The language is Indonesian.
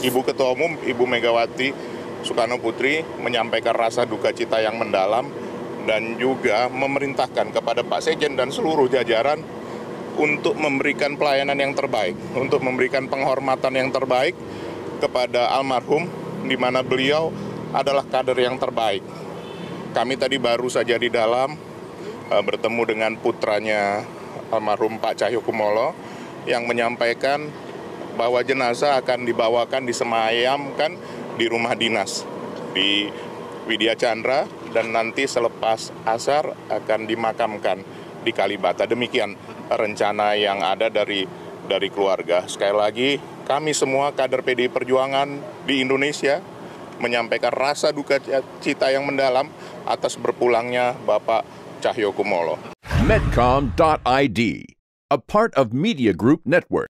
Ibu Ketua Umum, Ibu Megawati Soekarno Putri menyampaikan rasa duka cita yang mendalam dan juga memerintahkan kepada Pak Sekjen dan seluruh jajaran untuk memberikan pelayanan yang terbaik, untuk memberikan penghormatan yang terbaik kepada almarhum, di mana beliau adalah kader yang terbaik. Kami tadi baru saja di dalam bertemu dengan putranya almarhum Pak Cahyokumolo yang menyampaikan bahwa jenazah akan dibawakan disemayamkan di rumah dinas di Widya Chandra dan nanti selepas asar akan dimakamkan di Kalibata. Demikian rencana yang ada dari keluarga. Sekali lagi, kami semua kader PDI Perjuangan di Indonesia menyampaikan rasa duka cita yang mendalam atas berpulangnya Bapak Cahyokumolo. Medcom.id, a part of Media Group Network.